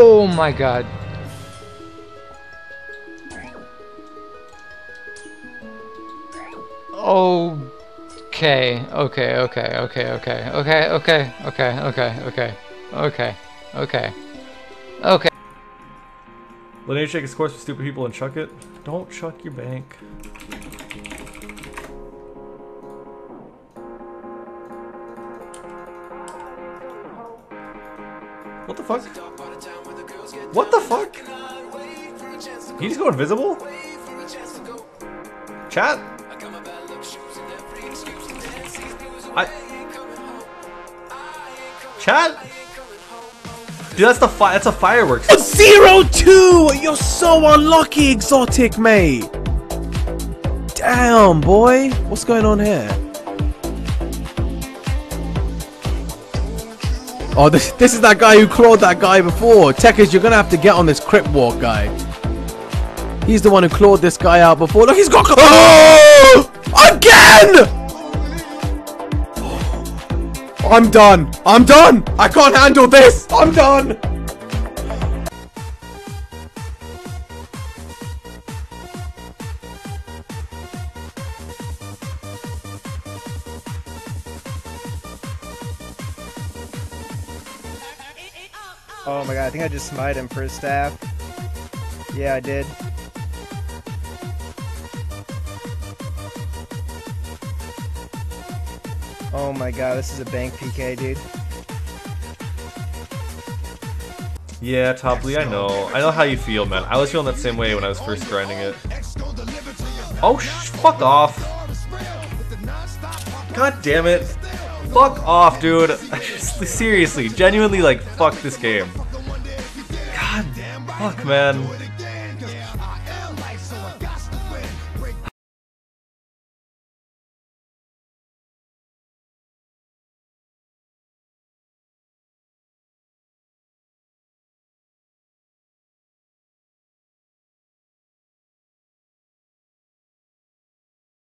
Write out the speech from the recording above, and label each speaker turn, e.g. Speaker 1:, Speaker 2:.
Speaker 1: Oh my god. Okay, okay, okay, okay, okay, okay, okay, okay, okay, okay, okay, okay, okay.
Speaker 2: Lineage take a course for stupid people and chuck it. Don't chuck your bank. What the fuck? What the fuck? He just go invisible? Chat? Chat? Dude, that's a fireworks.
Speaker 3: 0-2! You're so unlucky, Exotic, mate! Damn, boy! What's going on here? Oh, this is that guy who clawed that guy before. Tekers, you're gonna have to get on this Crip Walk guy. He's the one who clawed this guy out before. Look, he's got... Oh! Again! I'm done. I'm done. I can't handle this. I'm done.
Speaker 4: Oh my god, I think I just smited him for his staff. Yeah, I did. Oh my god, this is a bank PK, dude.
Speaker 2: Yeah, Topley, I know how you feel, man. I was feeling that same way when I was first grinding it. Oh, fuck off. God damn it. Fuck off, dude. Seriously, genuinely, like, fuck this game. God, fuck, man.